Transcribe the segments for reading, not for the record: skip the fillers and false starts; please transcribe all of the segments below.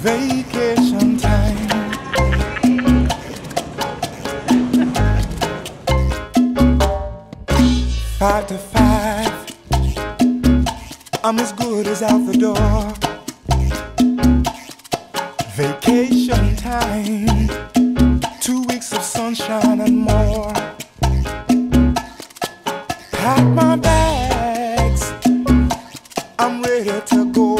Vacation time. 5 to 5, I'm as good as out the door. Vacation time, 2 weeks of sunshine and more. Pack my bags, I'm ready to go.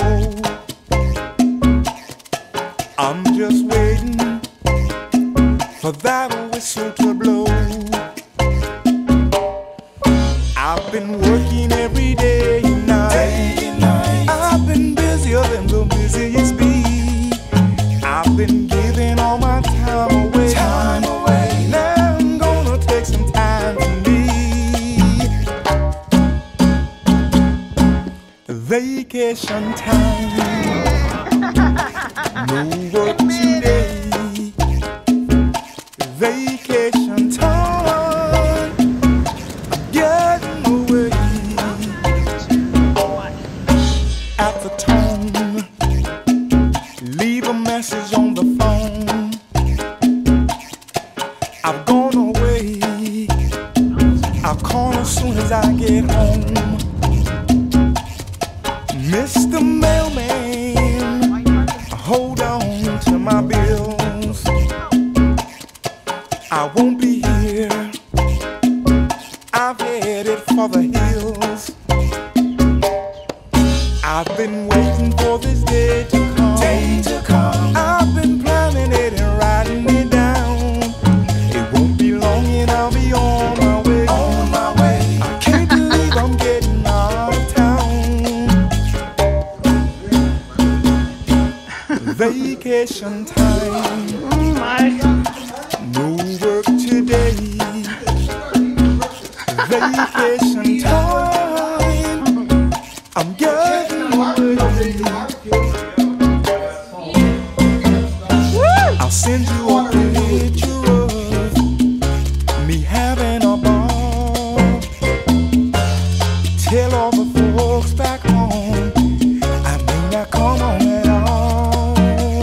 I'm just waiting for that whistle to blow. I've been working every day and night. I've been busier than the busiest bee. I've been giving all my time away. Now I'm gonna take some time for me. Vacation time. No work today. Vacation time. I'm getting away. At the tone, leave a message on the phone. I've gone away. I'll call as soon as I get home. Mr. Mailman, hold on to my bills. I won't be here. I've headed for the hills. I've been waiting for this day to come. I've been planning it and writing it down. It won't be long and I'll be on my way. I can't believe I'm getting out of town. Vacation time. No work today. Vacation time. I'm getting away. I'll send you a picture of me having a ball. Tell all the folks back home I may not come home at all.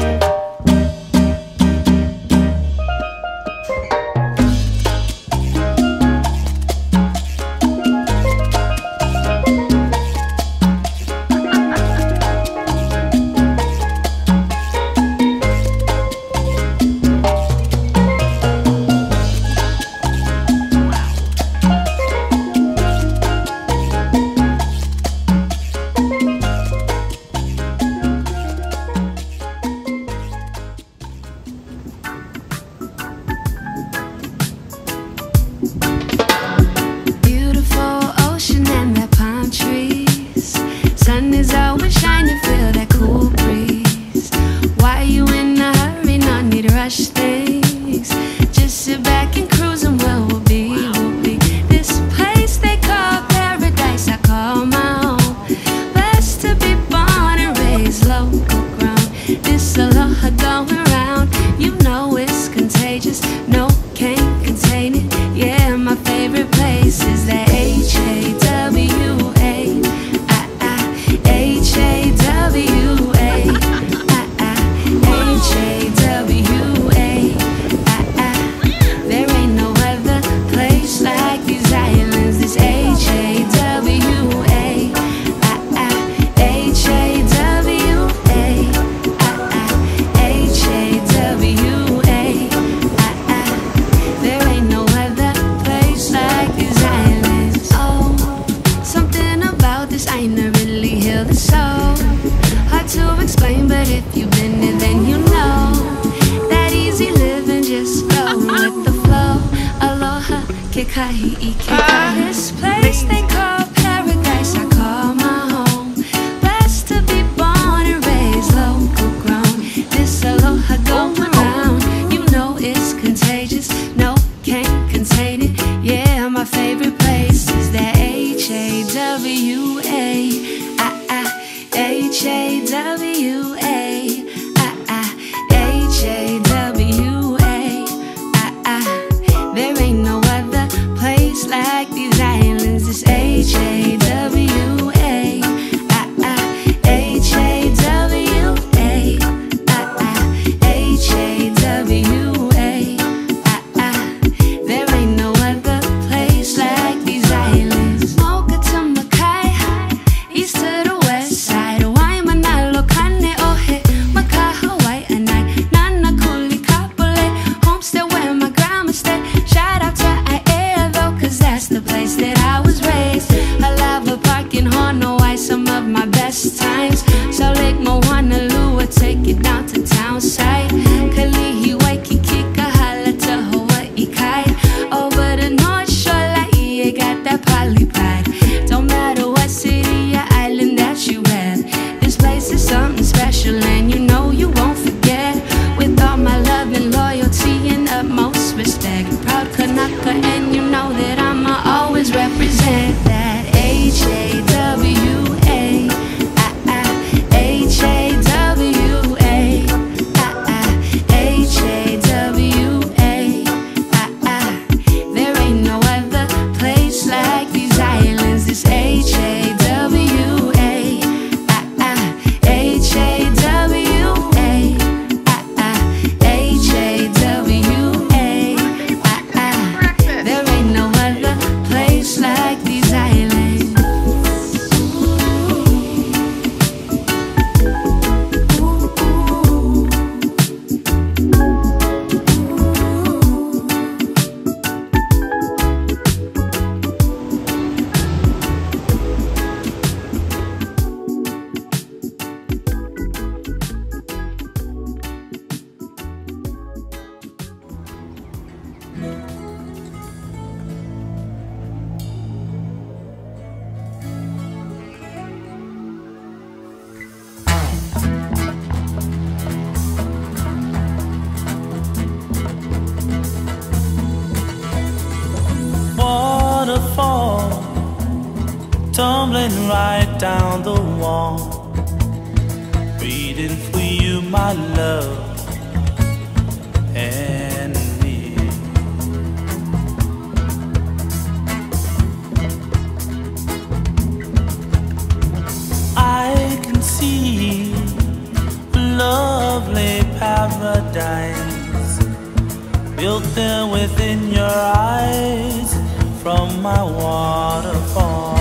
This place they call paradise, I call my home. Blessed to be born and raised, local grown. This aloha going around, you know it's contagious. No, can't contain it. Yeah, my favorite place is that H-A-W-A. H-A-W-A. H-A-W-A. There ain't no other place like these tumbling right down the wall, waiting for you, my love, and me. I can see a lovely paradise built there within your eyes from my waterfall.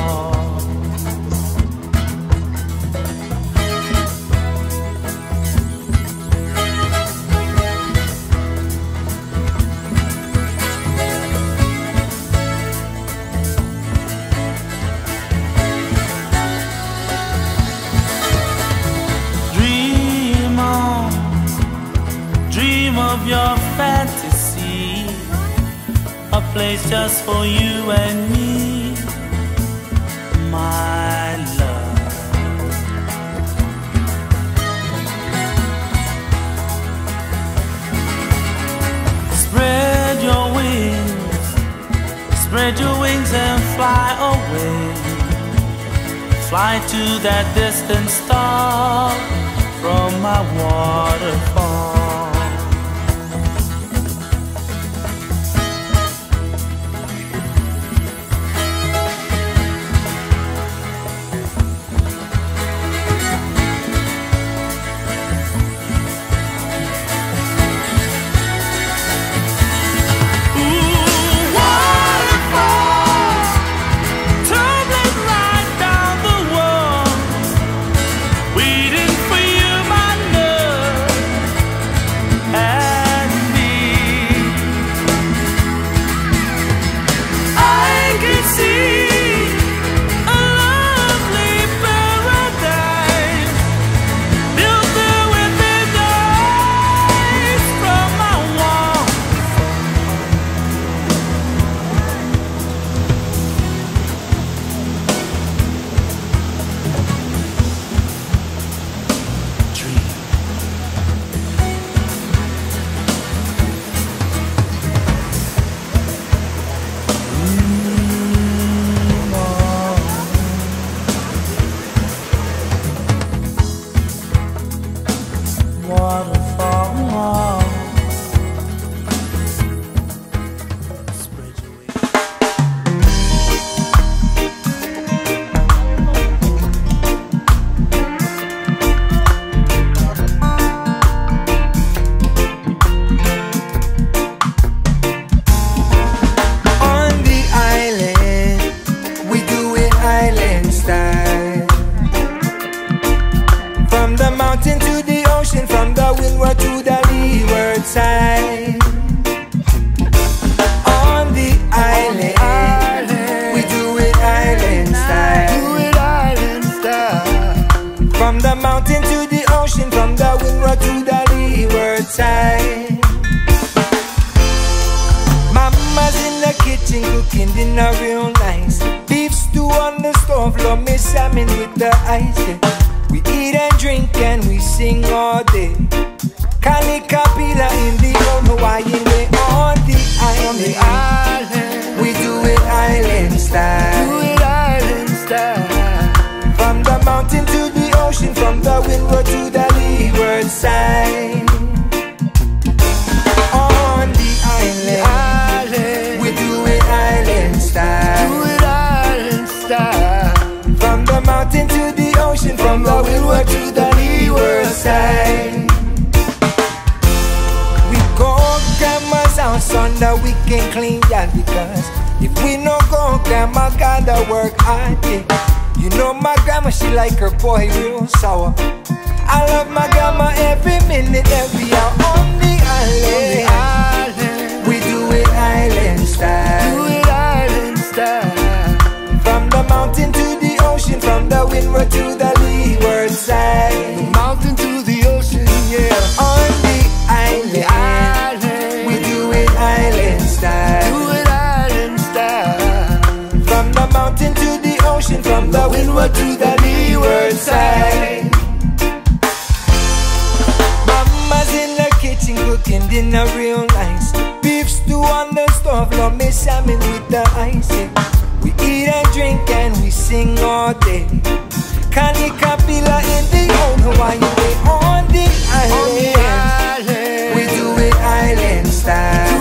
Dream on, dream of your fantasy, a place just for you and me, my love. Spread your wings, spread your wings and fly away. Fly to that distant star from my waterfall. Waterfall, spread your wings. On the island, we do it island style. From the mountain to the ocean, from the windward to the leeward side. On the island, we do it island style. From the mountain to the ocean, from the windward to the leeward side. Mama's in the kitchen cooking dinner real nice. Beef stew on the stove, love me salmon with the ice. Yeah. We eat and drink and we sing all day. Kanikapila in the old Hawaiian way. On the island, we do it island style. From the mountain to the ocean, from the windward to the leeward side. On the island, we do it island style. From the mountain to the ocean, from the windward to the leeward side. We go grandma's house on the weekend, clean that, because if we no go, grandma gotta work hard. Yeah. You know my grandma, she like her boy real sour. I love my grandma every minute, every hour. On the island, we do it island style. From the mountain to the ocean, from the windward to the leeward side. Mountain to the ocean, yeah. On the island, we do it island style. From the mountain to the ocean, from the windward to the leeward side. Mama's in the kitchen cooking dinner real nice. Beef stew on the stove, love me salmon with the ice. Yeah. We eat and drink and we sing all day. Kanikapila in the old Hawaii way on the island. We do it island style.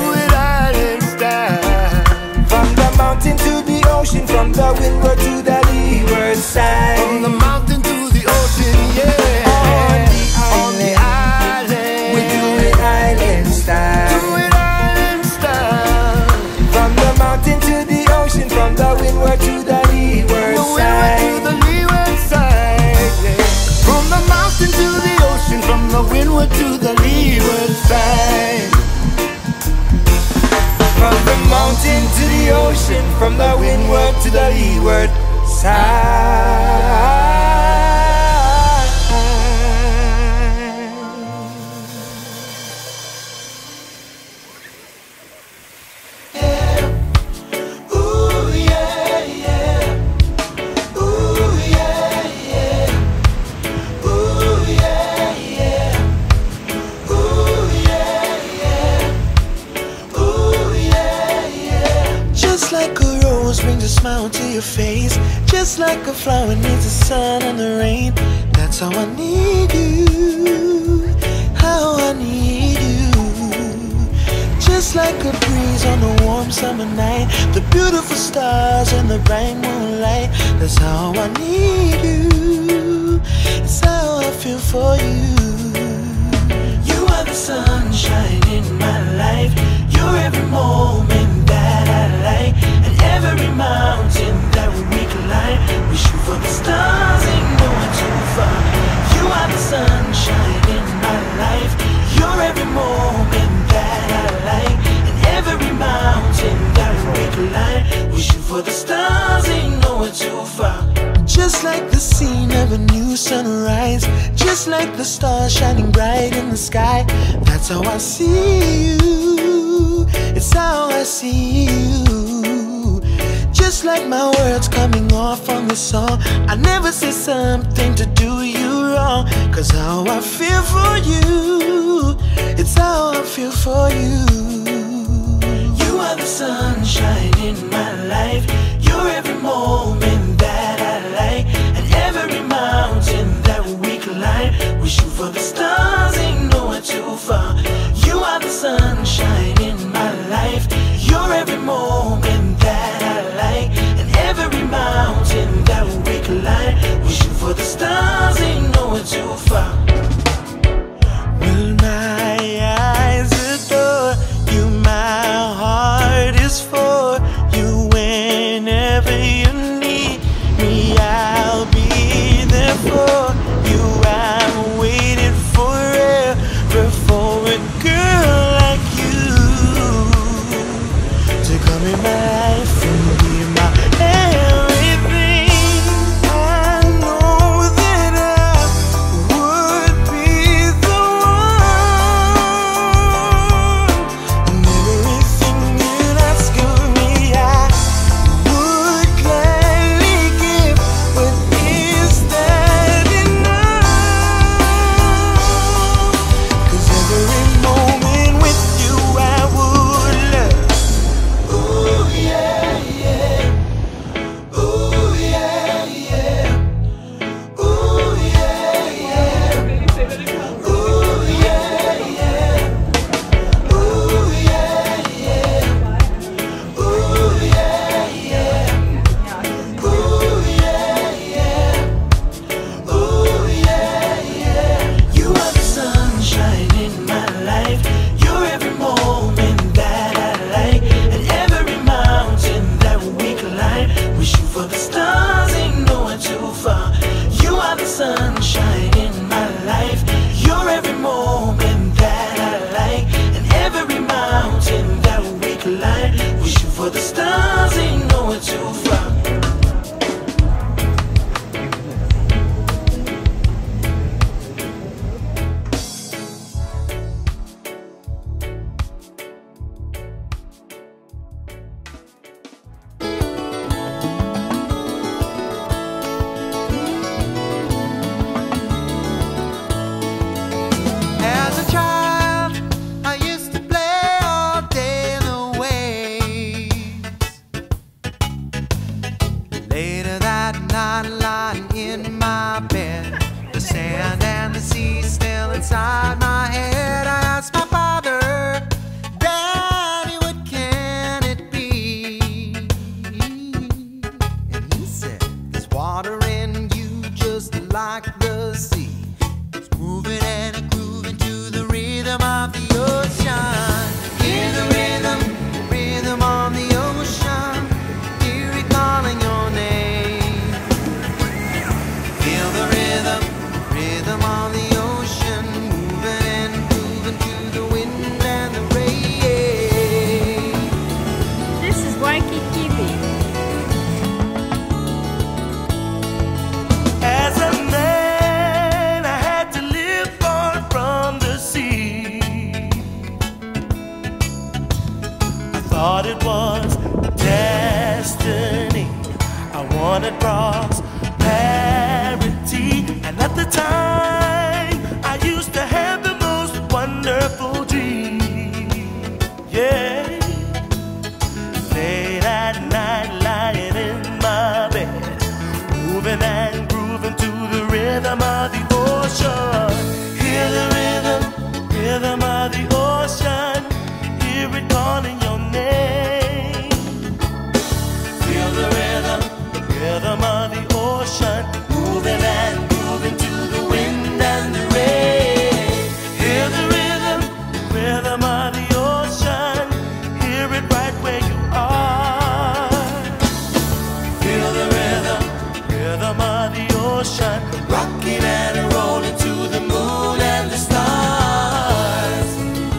From the mountain to the ocean, from the windward to the leeward side. From the mountain to the ocean, yeah. On the island. We do it island style. From the mountain to the ocean, from the windward to the leeward side. From the mountain to the ocean, from the windward to the leeward side. From the mountain to the ocean, from the windward to the leeward side. Just like a rose brings a smile to your face, just like a flower needs the sun and the rain. That's how I need you, how I need you. Just like a breeze on a warm summer night, the beautiful stars and the bright moonlight. That's how I need you, it's how I feel for you. You are the sunshine in my life, you're every moment that I like, and every mountain that we climb. We shoot for the stars, ain't no one too far. You are the sunshine in my life, you're every moment that I like, and every mountain that we climb. We shoot for the stars, ain't no one too far. Just like the scene of a new sunrise, just like the stars shining bright in the sky. That's how I see you, it's how I see you. Just like my words coming off on the song, I never say something to do you wrong. Cause how I feel for you, it's how I feel for you. You are the sunshine in my life, you're every moment that I like, and every mountain that we climb. We shoot for the stars, ain't nowhere too far. You are the sunshine in my life, you're every moment that I like, and every mountain that we climb. We shoot for the stars, ain't nowhere too far. Well, my eyes adore you, my heart is for you. Whenever you need me, I'll be there for you. I'm waiting forever for a girl like you to come in my life and be my everything. I know that I would be the one, and everything you'd ask of me I would gladly give. But is that enough? 'Cause every moment with you I would love. Ooh yeah, yeah. Ooh yeah, yeah. Ooh yeah, yeah. Ooh yeah, yeah. Ooh yeah, yeah. Ooh yeah, yeah. Ooh yeah, yeah. Ooh yeah, yeah. You are the sunshine in my life, you're every moment that I like, and every mountain that we climb. We shoot for the stars, ain't nowhere too far. You are the sunshine in my life, you're every moment that I like, and every mountain that we climb. We shoot for the stars, ain't nowhere too far. Later that night, lying in my bed, the sand and the sea still inside my head. I asked my father, Daddy, what can it be? And he said, there's water in you just like the sea. It's moving and grooving to the rhythm of the ocean. Hear the rhythm, rhythm on the ocean. Hear it calling your name. Feel the rhythm, rhythm on the ocean, moving and grooving to the wind and the rain. This is Waikiki. As a man, I had to live far from the sea. I thought it was destiny. I wanted prosperity, and at the time, I used to have the most wonderful dream. Yeah, late at night, lying in my bed, moving and grooving to the rhythm of the ocean. Hear the rhythm, rhythm of the ocean. Hear it calling your name. Feel the rhythm, rhythm of the ocean, moving and grooving to the wind and the rain. Hear the rhythm, rhythm of the ocean. Hear it right where you are. Feel the rhythm, rhythm of the ocean, rocking and rolling to the moon and the stars.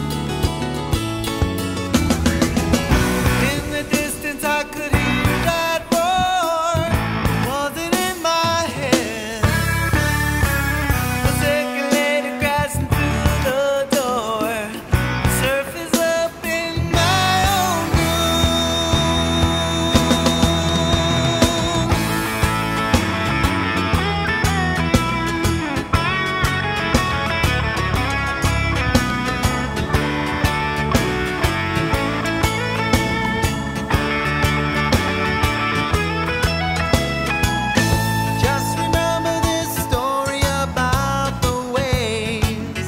In the distance I could hear that roar. Wasn't in my head. A second later crashing through the door. Surf is up in my own Just remember this story about the waves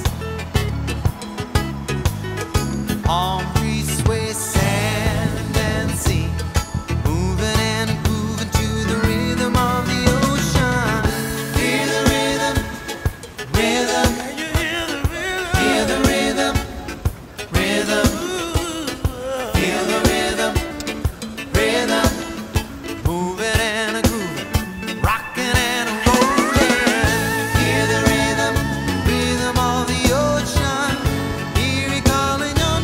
on free sway, sand and sea, moving and grooving to the rhythm of the ocean. Hear the rhythm, rhythm. Hear the rhythm, rhythm. Feel the rhythm, rhythm. Moving and grooving, rocking and rolling. Hear the rhythm, rhythm of the ocean. Hear it calling your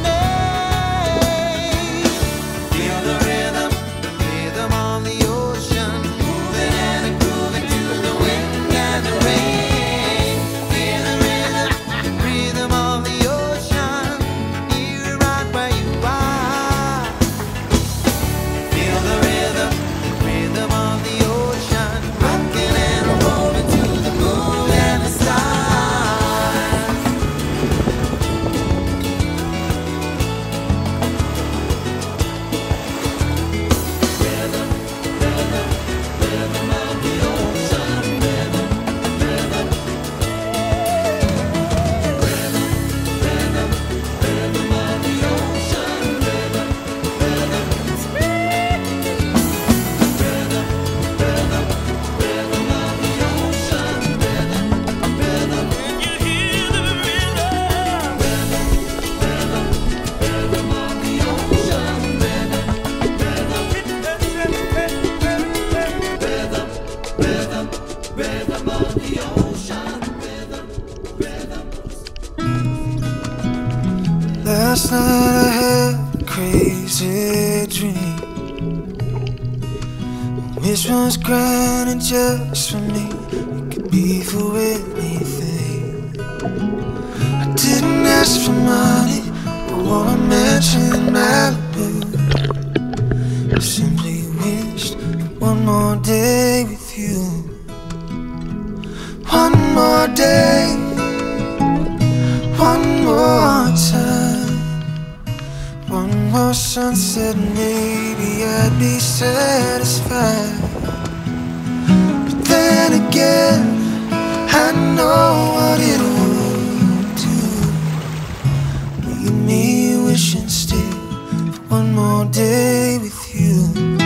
name. Feel the rhythm, rhythm of the ocean, moving and grooving to the wind and the rain. Hear the rhythm, rhythm of the ocean. Hear it right where you are. Feel the rhythm, rhythm of the ocean, rocking and rolling to the moon and the stars. Rhythm, rhythm, rhythm of the ocean, rhythm, rhythm. Rhythm, rhythm, rhythm of the ocean, rhythm, rhythm. Last night I had a crazy dream. Wish was granted just for me. It could be for anything. I didn't ask for money or a mansion in Malibu. I simply wished for one more day with you. One more day, one more time, one One more sunset, maybe I'd be satisfied. But then again, I know what it would do. Leave me wishing still for one more day with you.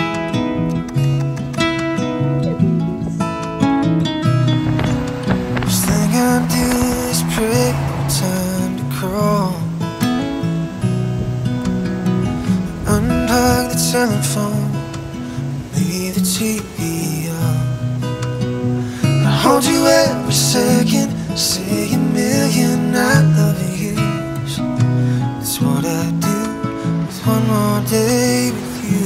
First thing I do is pray for time to crawl. Unplug the telephone, leave the TV on. I hold you every second, say a million I love yous. That's what I do with one more day with you.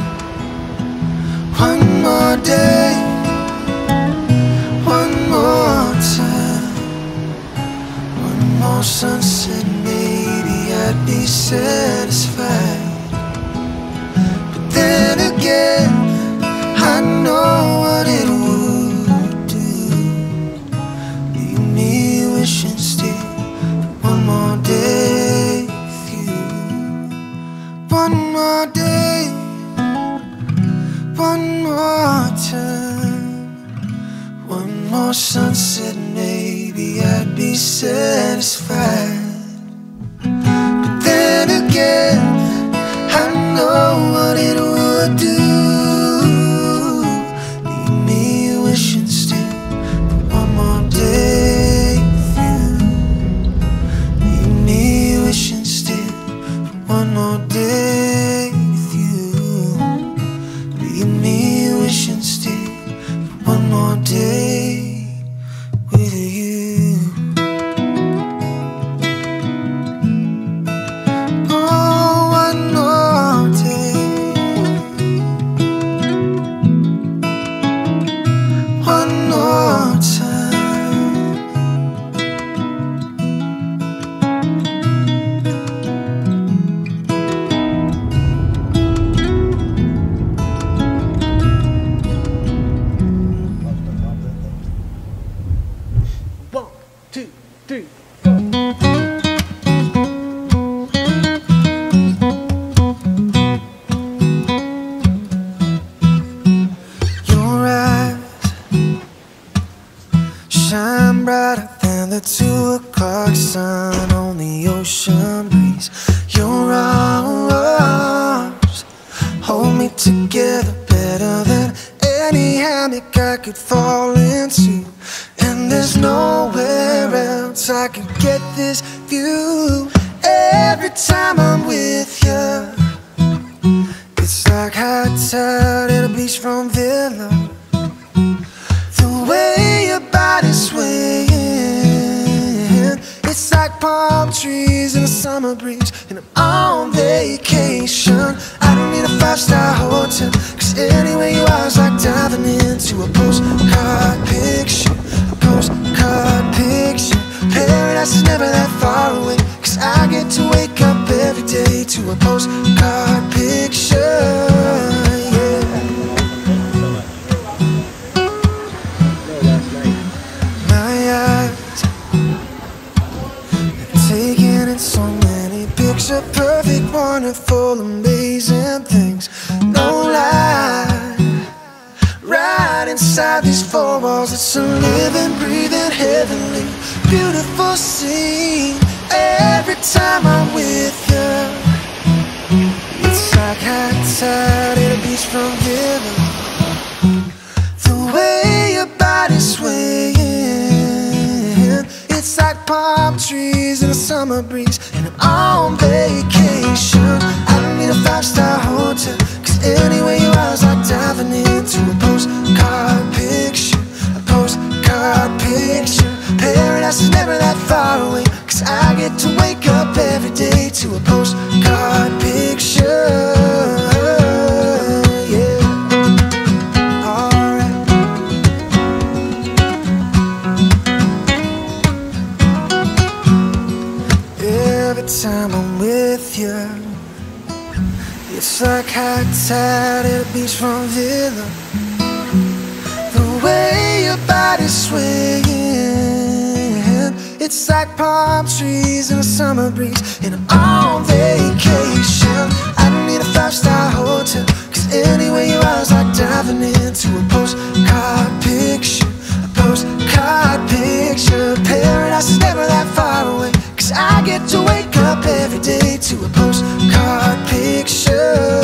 One more day, one more time, one more sunset, maybe I'd be satisfied. Then again, I know what it would do. Leave me wishing still for one more day with you. One more day, one more time, one more sunset, maybe I'd be satisfied. But then again, I know what it would do. Leave me wishing still for one more day with you. Leave me wishing still for one more day with you. Leave me wishing still for one more day with you. Shine brighter than the 2 o'clock sun on the ocean breeze. Your arms hold me together better than any hammock I could fall into. And there's nowhere else I can get this view. Every time I'm with you, it's like high tide at a beachfront villa. The way your body's swaying, it's like palm trees in a summer breeze. And I'm on vacation. I don't need a 5-star hotel, cause anywhere you are is like diving into a postcard picture. A postcard picture. Paradise is never that far away, cause I get to wake up every day to a postcard picture. Picture perfect, wonderful, amazing things. No lie, right inside these 4 walls, it's a living, breathing, heavenly, beautiful scene. Every time I'm with you, it's like high tide at a beachfront villa. The way your body's swaying, it's like palm trees in a summer breeze. And I'm on vacation. I don't need a 5-star hotel, cause anywhere you are is like diving into a postcard picture. A postcard picture. Paradise is never that far away, cause I get to wake up every day to a postcard picture. Every time I'm with you, it's like high tide at a beachfront villa. The way your body's swaying, It's like palm trees in a summer breeze, and I'm on vacation. I don't need a five-star hotel, cause anywhere you are is like diving into a postcard picture. A postcard picture. Paradise is never that far away, cause I get to wake up every day to a postcard picture.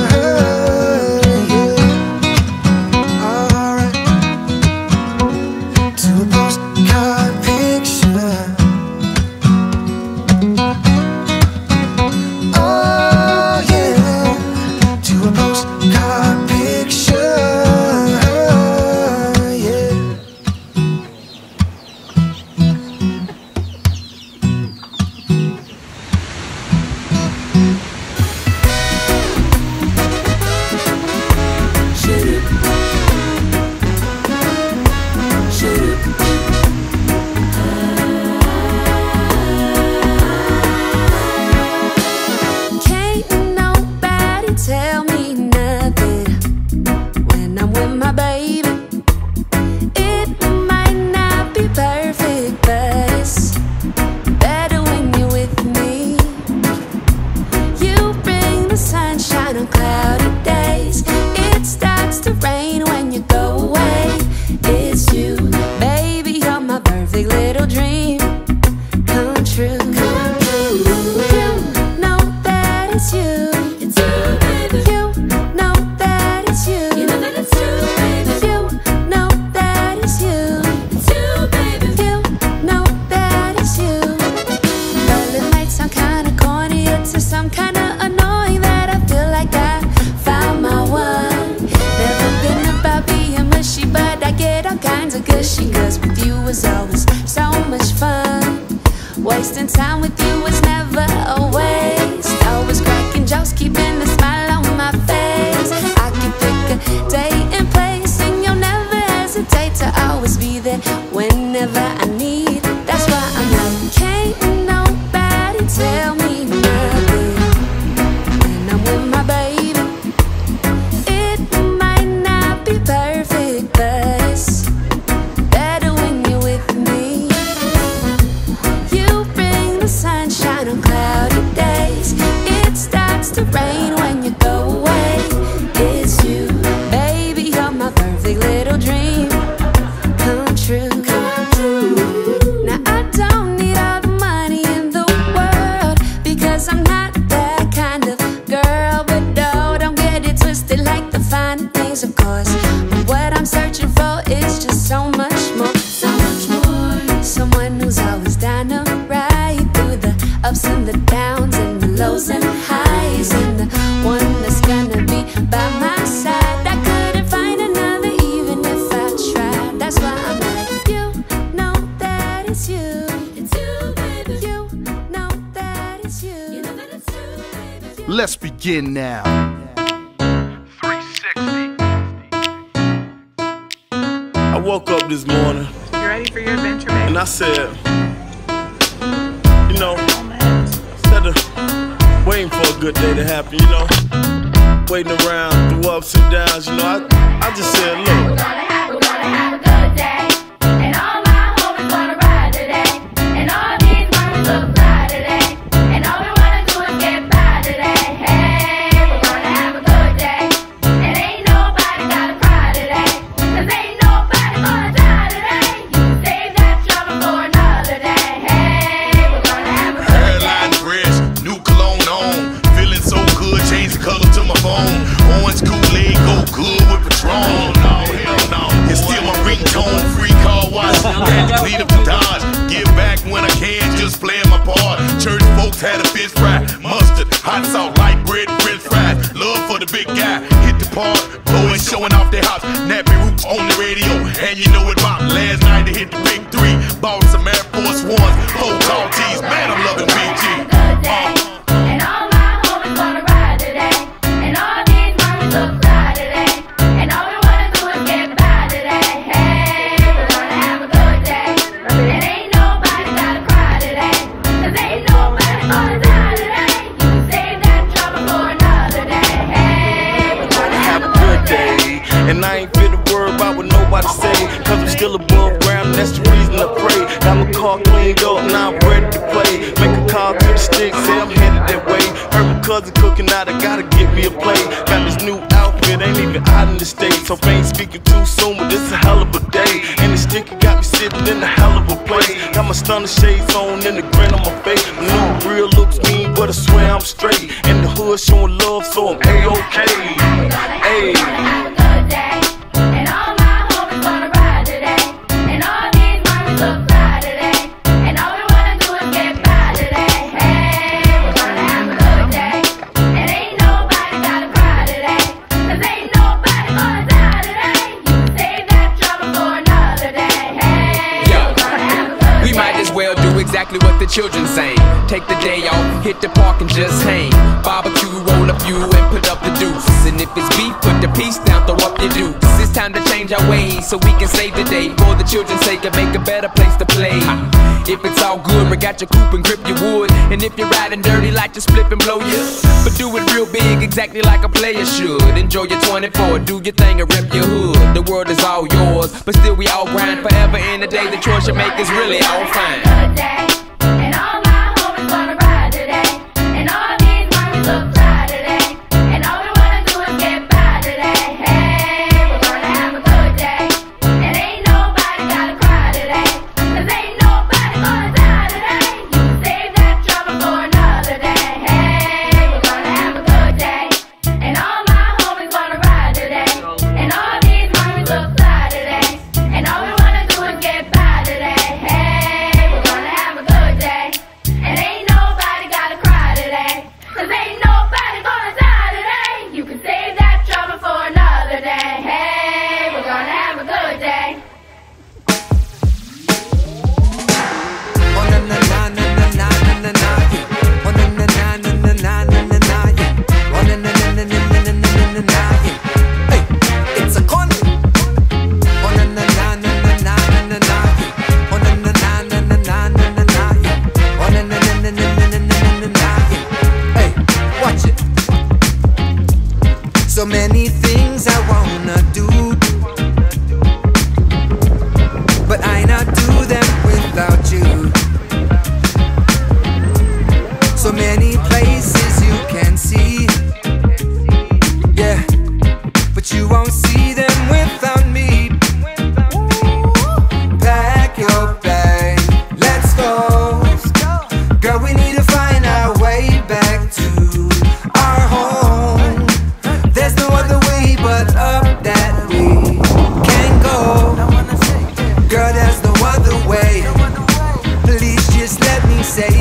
Wasting time with you was never a waste. Always cracking jokes, keeping a smile on my face. I can pick a day and place, and you'll never hesitate to always be there whenever I need. That's why I'm like, can't nobody tell me nothing when I'm with my baby. It might not be perfect, but it's better when you're with me. Sunshine on cloudy days. It starts to rain when you go away. It's you, baby, you're my perfect little dream come true. Now I don't need all the money in the world, because I'm not that kind of girl. But no, don't get it twisted, like the fine things, of course. But what I'm searching for is just so much more, so much more. Someone who's always down to ride through the ups and the downs and the lows and the highs, and the one that's gonna be by my side. I couldn't find another even if I tried. That's why I'm like, you know that it's you. It's you, baby. You know that it's you. You know that it's you, baby. Let's begin now. 360. I woke up this morning. You ready for your adventure, baby? And I said, you know, instead of waiting for a good day to happen, you know, waiting around through ups and downs, you know, I just said, look. We're gonna have a good day, and all my homies wanna ride today, and all these mommies look fly today, and all we wanna do is get by today. Hey, we're gonna have a good day, and ain't nobody gotta cry today, cause ain't nobody gonna die today. You can save that trouble for another day. Hey, we're gonna have a good day. Hairline fresh, new cologne on, feeling so good, change the color to my phone. Orange Kool-Aid go good with Patron. No, hell no. It's still my ringtone, free car wash. Had to clean up the Dodge. Give back when I can, just playing my part. Church folks had a fish fry, mustard, hot sauce, light bread, french fries. Love for the big guy, hit the park, blowing, showing off their house. Nappy Roots on the radio, and you know it pop. Last night they hit the big three, bought some Air Force Ones, 4 tall tees. Man, I'm loving BG. And all my homies wanna ride today, and all these mommies look fly today, and all we wanna do is get by today. Hey, we're gonna have a good day, and ain't nobody gotta cry today, cause ain't nobody gonna die today. You can save that trouble for another day. Hey, we're gonna have a good day. And I ain't fit to worry about what nobody say, cause I'm still above ground, and that's the reason I pray. I'ma car cleaned up, now I'm ready to play. Make a call to the sticks, say I'm headed that way. Heard my cousin cooking out, I gotta get me a plate. Got this new outfit, ain't even out in the States. So I ain't speaking too soon, but it's a hell of a day. And the sticky got me sitting in a hell of a place. Got my stunner shades on and the grin on my face. My new real looks mean, but I swear I'm straight. In the hood showing love, so I'm A-OK. Hey. Exactly what the children saying. Take the day off, hit the park and just hang. Barbecue, roll a few and put up the deuces. And if it's beef, put the piece down, throw up your dukes. It's time to change our ways so we can save the day. For the children's sake and make a better place to play. If it's all good, we got your coupe and grip your wood. And if you're riding dirty, like to split and blow you. But do it real big, exactly like a player should. Enjoy your 24, do your thing and rep your hood. The world is all yours, but still we all grind forever. In the day, the choice you make is really all fine. And all my homies wanna ride today. And all these mommies look fly today. And all we wanna do is get by today. Hey, we're gonna have a good day. And ain't nobody gotta cry today. 'Cause ain't nobody gonna die today. You can save that trouble for another day. Hey, we're gonna have a good day. And all my homies wanna ride today. And all these mommies look fly today. And all we wanna do is get by today. Hey, we're gonna have a good day. And ain't nobody gotta cry today. 'Cause ain't nobody gonna die today. You can save that trouble for another day. Hey, we're gonna have a good day. Oh na na na na na na na na. Oh na na na na na na na na. Oh na na na na na na na na. Hey, it's a con. Oh na na na na na na na na. Oh na na na na na na na na. Oh na na na na na na na na. Hey, watch it. So many things I wanna do, but I not do them without you. So many places you can see, yeah, but you won't see them without me. Pack your bag, let's go. Girl, we need to find our way back to our home. There's no other way but up that we can go. Girl, there's no other way. Please just let me say,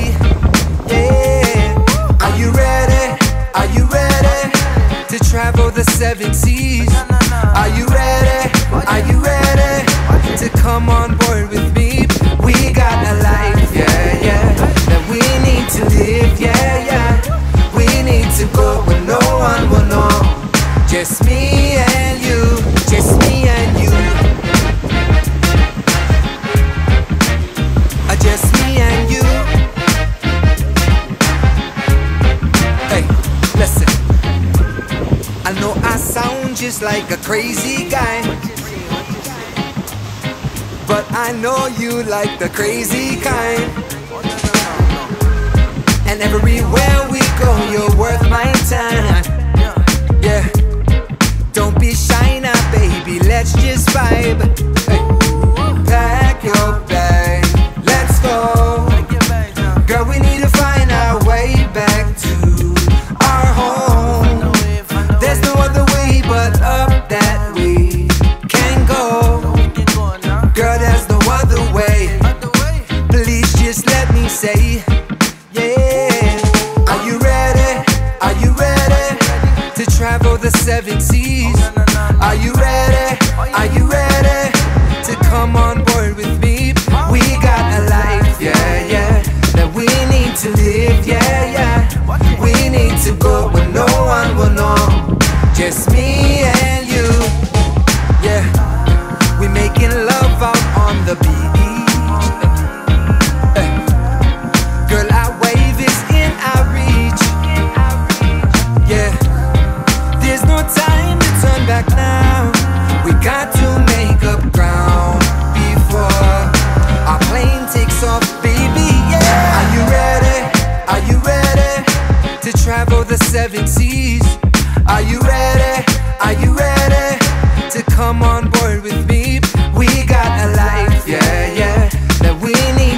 yeah. Are you ready? Are you ready to travel the 7 seas? Are you ready? Are you ready to come on board with me? We got a life, yeah, yeah, that we need to live, yeah, yeah. We need to go where no one will know. Just me and you, just me and you. Just me and you. Hey, listen. I know I sound just like a crazy guy, but I know you like the crazy kind. And everywhere we go, you're worth my time. Yeah, don't be shy now, baby, let's just vibe. Hey, pack your bag, let's go. Girl, we need to find our way back to our home. There's no other way but up that we can go. Girl, there's no other way. Please just let me say, yeah. Are you ready? Are you ready to travel the 7 seas? Are you ready? Are you ready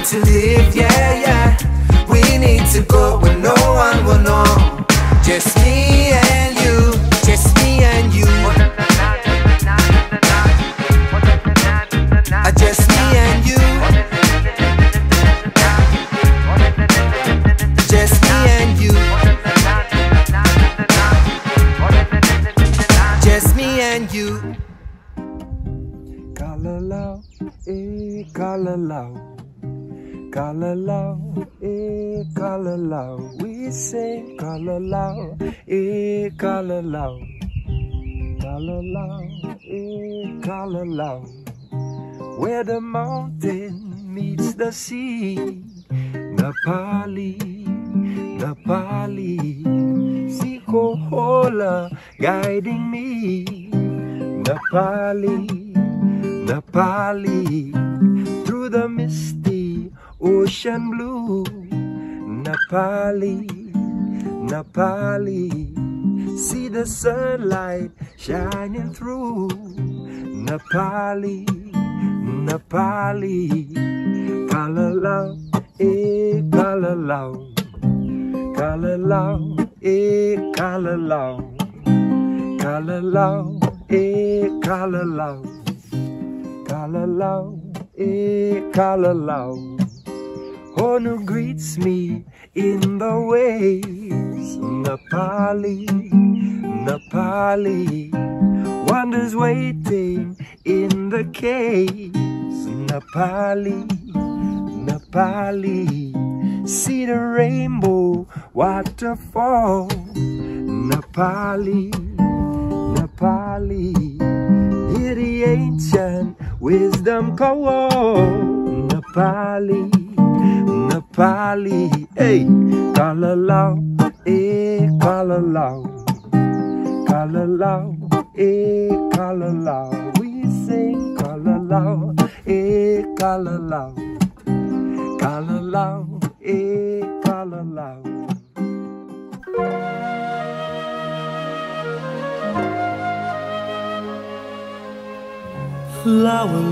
to live, yeah, yeah. We need to go where no one will know. Just me and you, just me and you. Just me and you. Just me and you. Just me and you. Kalalau, kalalau. Kalalau, kalalau. We say kalalau, kalalau. Kalalau, kalalau. Where the mountain meets the sea, Napali, Napali, Sikohola guiding me, Napali, Napali, through the misty ocean blue, Napali, Napali, see the sunlight shining through, Napali, Napali, kalalau, kalalau, kalalau, kalalau, kalalau, kalalau, kalalau, kalalau. Onu greets me in the waves, Napali, Napali, wonders waiting in the caves, Napali, Napali, see the rainbow waterfall, Napali, Napali, hear the ancient wisdom call, Napali, Napali, hey, kalalau, kalalau, kalalau, kalalau, we sing kalalau, kalalau, kalalau, kalalau. Flower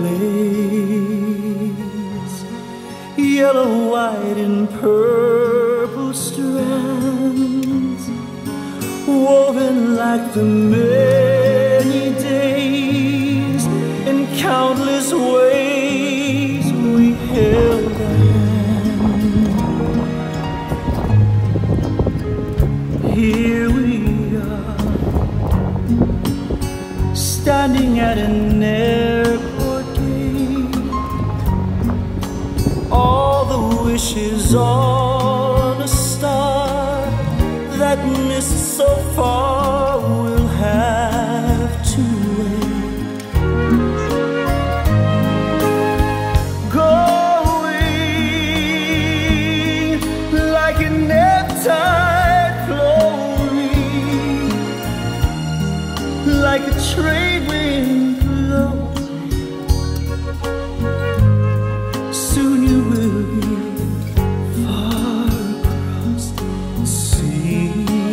lace, yellow, white, and purple strands, woven like the many days in countless ways we held our hand. Here we are, standing at an airport gate, all the wishes on a star that missed so far will have to wait. Going like an ebb-tide flowing, like a trade wind blowing. Soon you will be far across the sea,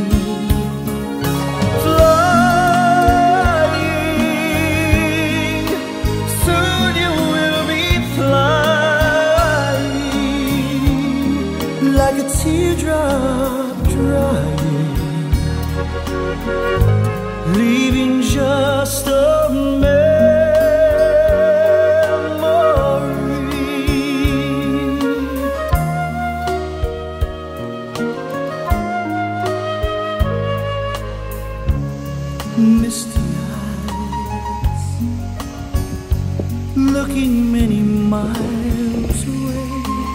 flying. Soon you will be flying, like a teardrop drying, leaving just a misty eyes, looking many miles away,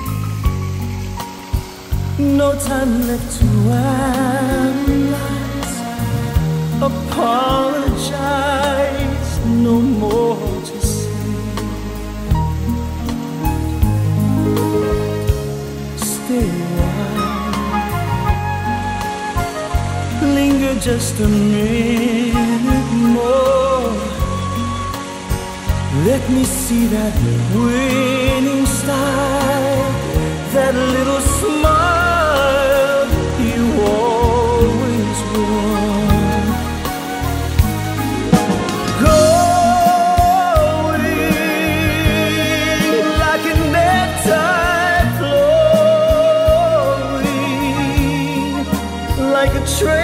no time left to analyze, apologize, no more to say. Stay a while, linger just a minute more. Let me see that winning style, that little smile you always wore. Going like an ebb-tide trade.